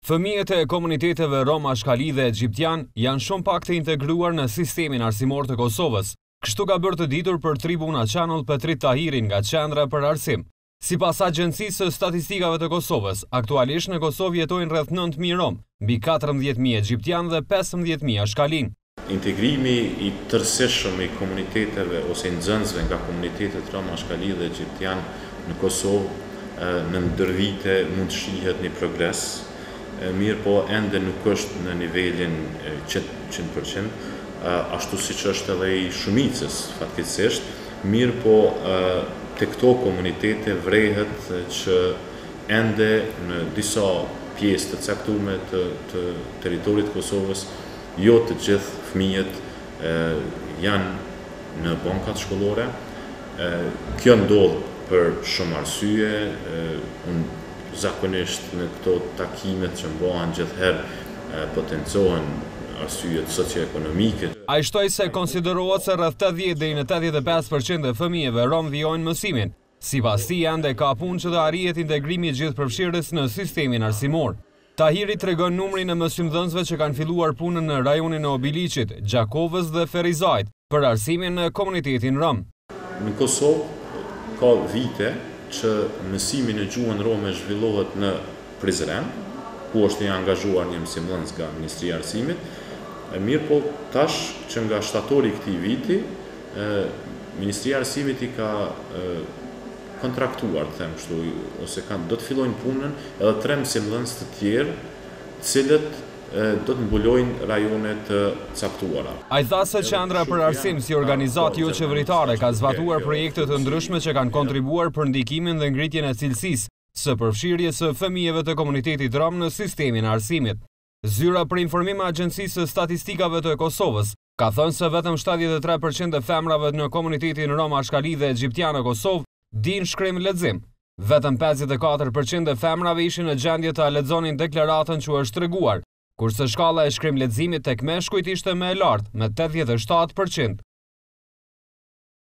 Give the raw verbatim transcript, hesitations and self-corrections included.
Fëmijët e komuniteteve rom, ashkali dhe egjiptian janë shumë pak të integruar në sistemin arsimor të Kosovës. Kështu ka bërë të ditur për Tribuna Channel Petrit Tahirin nga Qendra për Arsim. Sipas Agjencisë së Statistikave të Kosovës, aktualisht në Kosovë jetojnë rreth nëntë mijë rom, mbi katërmbëdhjetë mijë egjiptian dhe pesëmbëdhjetë mijë ashkalin. Integrimi i tërësishëm i komuniteteve ose nxënësve nga komunitetet rom, ashkali dhe egjiptian në Kosovë në ndër vite mund të shihet një progres. Mirë po ende nuk është në nivelin njëqind përqind, ashtu si që është edhe i shumicës fatkeqësisht, mirë po të këto komunitete vrehet që ende në disa pjesë të caktume të, të teritorit Kosovës, jo të gjithë fëmijët janë në bankat shkollore. Kjo ndodh për shumë arsye, unë zakonisht në këto takimet që mbohen gjithherë potencohen arsyet socio-ekonomike. Ai shtoi se konsiderohet se rreth tetëdhjetë deri në tetëdhjetë e pesë përqind e fëmijëve rom vijojnë mësimin. Sipas tij ende ka punë që të arrihet integrimi i gjithëpërfshirës në sistemin arsimor. Tahiri tregon numrin e mësimdhënësve që kanë filluar punën në rajonin e Obiliqit, Gjakovës dhe Ferizajt për arsimin në komunitetin rom. Në Kosovë ka vite që mësimin e gjuhën rome zhvillohet në Prizren, ku është i angazhuar një mësimdhënës nga Ministria e Arsimit. Mirë po tash që nga shtatori i këtij viti, Ministria e Arsimit i ka kontraktuar, them kështu, ose kanë do të fillojnë punën edhe tre mësimdhënës të tjerë, të cilët do të mbulojnë rajone të caktuara. Ai tha se Qendra për Arsim si organizatë jo qeveritare ka zbatuar projekte të ndryshme që kanë kontribuar për ndikimin dhe ngritjen e cilësisë së përfshirjes së fëmijëve të komunitetit rom në sistemin e arsimit. Zyra për informim e Agjencisë së Statistikave të Kosovës ka thënë se vetëm shtatëdhjetë e tre përqind e femrave në komunitetin rom, ashkali dhe egjiptian në Kosovë dinë shkrim lexim. Vetëm pesëdhjetë e katër përqind e femrave ishin në gjendje ta lexonin deklaratën që është treguar, kurse shkalla e shkrim leximit tek meshkujt ishte më e lartë me tetëdhjetë e shtatë përqind.